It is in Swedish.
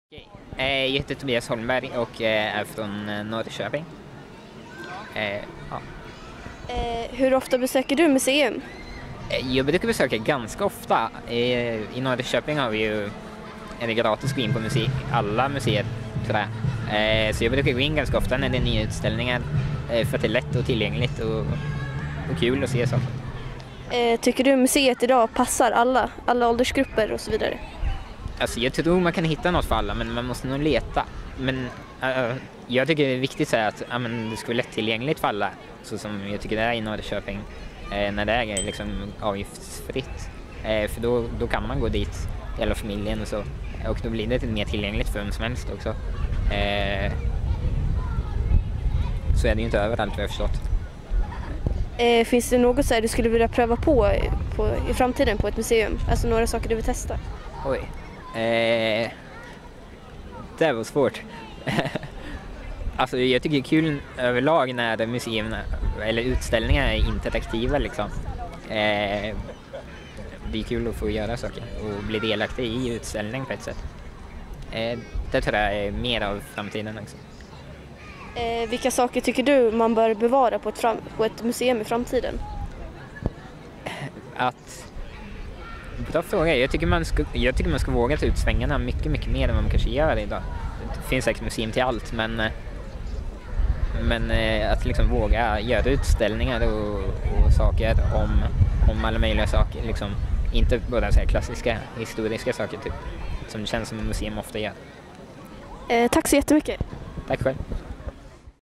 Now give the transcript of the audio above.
Jag heter Tobias Holmberg och är från Norrköping. Ja. Hur ofta besöker du museum? Jag brukar besöka ganska ofta. I Norrköping har vi ju en gratis gå in på alla museer, tror jag. Så jag brukar gå in ganska ofta när det är nya utställningar för att det är lätt och tillgängligt och kul att se saker. Tycker du museet idag passar alla åldersgrupper och så vidare? Alltså jag tror man kan hitta något för alla, men man måste nog leta. Men jag tycker det är viktigt så att det ska vara lättillgängligt för alla, så som jag tycker det är i Norrköping, när det är liksom avgiftsfritt. För då kan man gå dit, hela familjen och så. Och då blir det lite mer tillgängligt för vem som helst också. Så är det ju inte överallt, vad jag förstått. Finns det något så här du skulle vilja pröva på i framtiden på ett museum? Alltså några saker du vill testa? Oj. Det var svårt. Alltså jag tycker det är kul överlag när museerna eller utställningar är interaktiva liksom. Det är kul att få göra saker och bli delaktig i utställning på ett sätt. Det tror jag är mer av framtiden också. Vilka saker tycker du man bör bevara på ett museum i framtiden? Bra fråga. Jag tycker man ska våga ta ut svängarna mycket mer än vad man kanske gör idag. Det finns säkert museum till allt, men att liksom våga göra utställningar och saker om alla möjliga saker. Liksom, inte bara så här klassiska, historiska saker typ, som det känns som museum ofta gör. Tack så jättemycket. Tack själv.